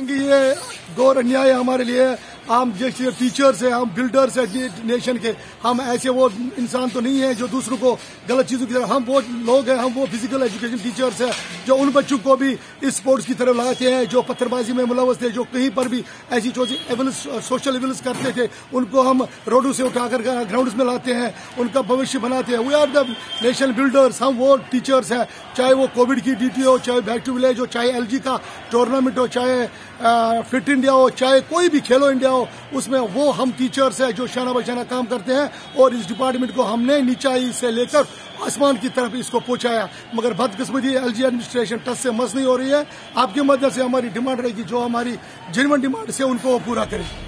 क्योंकि ये घोर अन्याय है हमारे लिए। हम जैसे टीचर्स हैं, हम बिल्डर्स हैं नेशन के, हम ऐसे वो इंसान तो नहीं है जो दूसरों को गलत चीजों की तरफ, हम वो लोग हैं, हम वो फिजिकल एजुकेशन टीचर्स हैं जो उन बच्चों को भी इस स्पोर्ट्स की तरफ लाते हैं जो पत्थरबाजी में मुलव्वस थे, जो कहीं पर भी ऐसी सोशल एविल्स करते थे, उनको हम रोडों से उठाकर ग्राउंड्स में लाते हैं, उनका भविष्य बनाते हैं। We are the nation builders, हम वो टीचर्स हैं, चाहे वो कोविड की ड्यूटी हो, चाहे बैक टू विलेज हो, चाहे एलजी का टूर्नामेंट हो, चाहे फिट इंडिया हो, चाहे कोई भी खेलो इंडिया हो, उसमें वो हम टीचर्स हैं जो शाना बशाना काम करते हैं। और इस डिपार्टमेंट को हमने नीचाई से लेकर आसमान की तरफ इसको पहुंचाया, मगर बदकिस्मती एलजी एडमिनिस्ट्रेशन टस से मस नहीं हो रही है। आपके मदद से हमारी डिमांड रहेगी, जो हमारी जेन्युइन डिमांड से उनको पूरा करें।